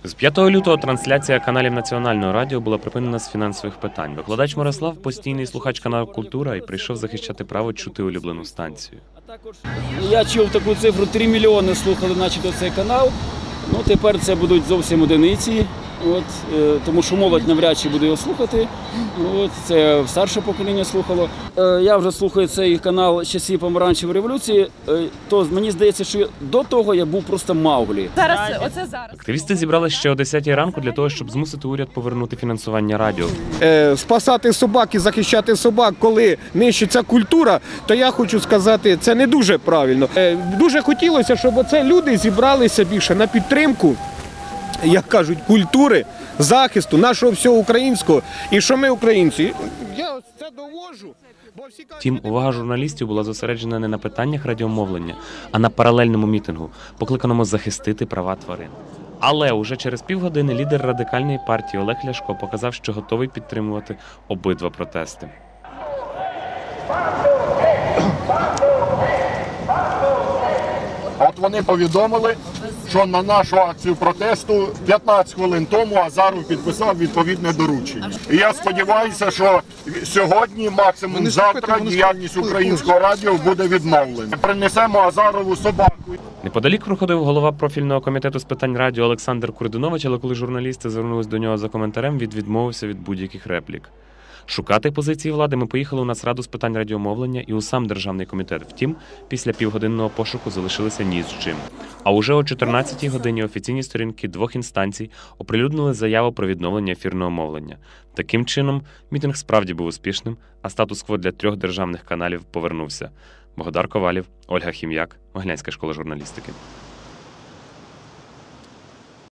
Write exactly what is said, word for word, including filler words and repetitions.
З п'ятого лютого трансляція каналів Національного радіо була припинена з фінансових питань. Викладач Мирослав – постійний слухач каналу «Культура» і прийшов захищати право чути улюблену станцію. Я чув таку цифру, три мільйони слухали начебто цей канал. Ну, тепер це будуть зовсім одиниці, от, е, тому що молодь навряд чи буде його слухати. От, це старше покоління слухало. Е, я вже слухаю цей канал з часів Помаранчевої революції, е, то мені здається, що до того я був просто Мауглі. Зараз, оце зараз. Активісти зібрали ще о десятій ранку для того, щоб змусити уряд повернути фінансування радіо. Е, спасати собак і захищати собак, коли нищиться культура, то я хочу сказати, це не дуже правильно. Е, дуже хотілося, щоб оце люди зібралися більше на підтримку, як кажуть, культури, захисту нашого всього українського. І що ми українці? Я це доводжу. Втім, увага журналістів була зосереджена не на питаннях радіомовлення, а на паралельному мітингу, покликаному захистити права тварин. Але уже через півгодини лідер радикальної партії Олег Ляшко показав, що готовий підтримувати обидва протести. От вони повідомили, що на нашу акцію протесту п'ятнадцять хвилин тому Азаров підписав відповідне доручення. І я сподіваюся, що сьогодні, максимум завтра, діяльність українського радіо буде відновлена. Принесемо Азарову собаку. Неподалік проходив голова профільного комітету з питань радіо Олександр Курдинович, але коли журналісти звернулись до нього за коментарем, він відмовився від будь-яких реплік. Шукати позиції влади ми поїхали у Нацраду з питань радіомовлення і у сам Державний комітет. Втім, після півгодинного пошуку залишилися ні з чим. А уже о чотирнадцятій годині офіційні сторінки двох інстанцій оприлюднили заяву про відновлення ефірного мовлення. Таким чином, мітинг справді був успішним, а статус-кво для трьох державних каналів повернувся. Богдар Ковалів, Ольга Хім'як, Могилянська школа журналістики.